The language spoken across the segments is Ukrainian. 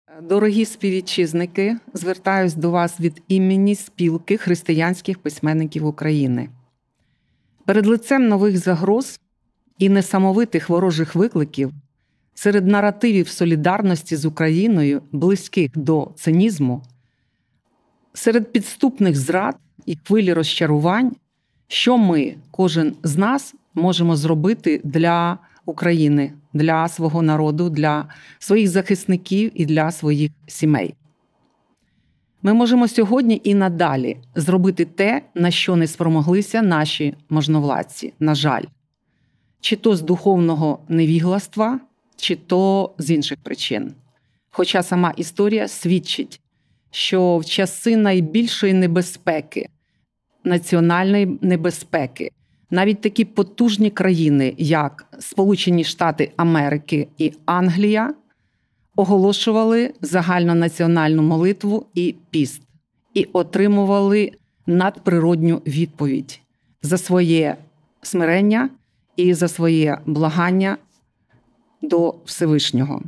Дорогі співвітчизники, звертаюсь до вас від імені Спілки християнських письменників України. Перед лицем нових загроз і несамовитих ворожих викликів, серед наративів солідарності з Україною, близьких до цинізму, серед підступних зрад і хвилі розчарувань, що ми, кожен з нас, можемо зробити для України, для свого народу, для своїх захисників і для своїх сімей. Ми можемо сьогодні і надалі зробити те, на що не спромоглися наші можновладці, на жаль. Чи то з духовного невігластва, чи то з інших причин. Хоча сама історія свідчить, що в часи найбільшої небезпеки, національної небезпеки, навіть такі потужні країни, як Сполучені Штати Америки і Англія, оголошували загальнонаціональну молитву і піст, і отримували надприродню відповідь за своє смирення і за своє благання до Всевишнього.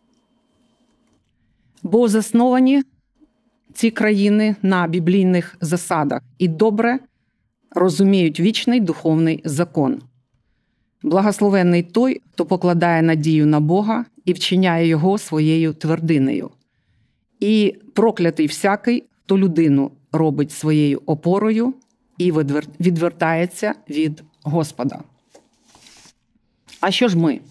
Бо засновані ці країни на біблійних засадах і добре розуміють вічний духовний закон. Благословенний той, хто покладає надію на Бога і вчиняє його своєю твердинею. І проклятий всякий, хто людину робить своєю опорою і відвертається від Господа. А що ж ми?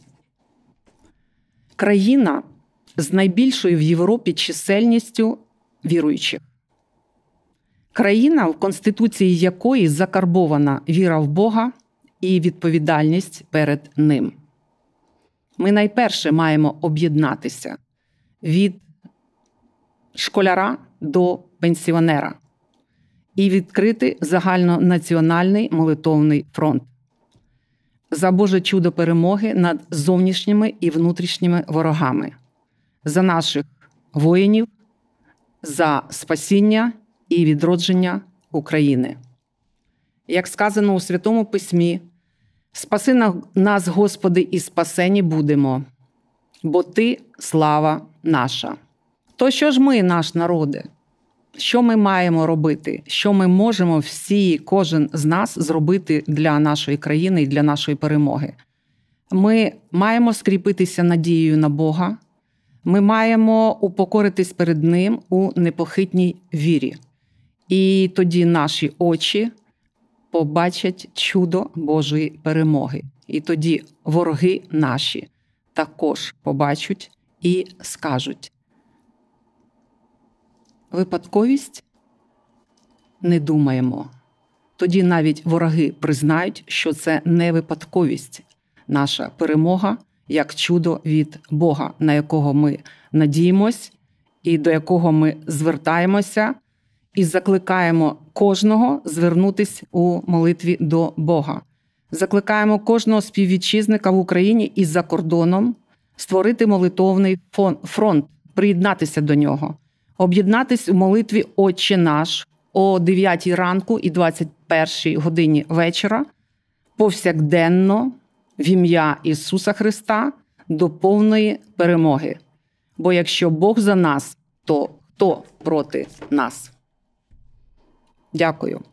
Країна з найбільшою в Європі чисельністю віруючих. Країна, в Конституції якої закарбована віра в Бога і відповідальність перед Ним. Ми найперше маємо об'єднатися від школяра до пенсіонера і відкрити загальнонаціональний молитовний фронт за Боже чудо перемоги над зовнішніми і внутрішніми ворогами, за наших воїнів, за спасіння і відродження України. Як сказано у Святому Письмі, «Спаси нас, Господи, і спасені будемо, бо Ти – слава наша». То що ж ми, наш народе? Що ми маємо робити? Що ми можемо всі, кожен з нас зробити для нашої країни і для нашої перемоги? Ми маємо скріпитися надією на Бога. Ми маємо упокоритись перед Ним у непохитній вірі. І тоді наші очі побачать чудо Божої перемоги. І тоді вороги наші також побачать і скажуть: випадковість? Не думаємо. Тоді навіть вороги признають, що це не випадковість. Наша перемога як чудо від Бога, на якого ми надіємось і до якого ми звертаємося, і закликаємо кожного звернутися у молитві до Бога. Закликаємо кожного співвітчизника в Україні і за кордоном створити молитовний фронт, приєднатися до нього, об'єднатися у молитві «Отче наш» о 9 ранку і 21 годині вечора, повсякденно, в ім'я Ісуса Христа, до повної перемоги. Бо якщо Бог за нас, то хто проти нас? Дякую.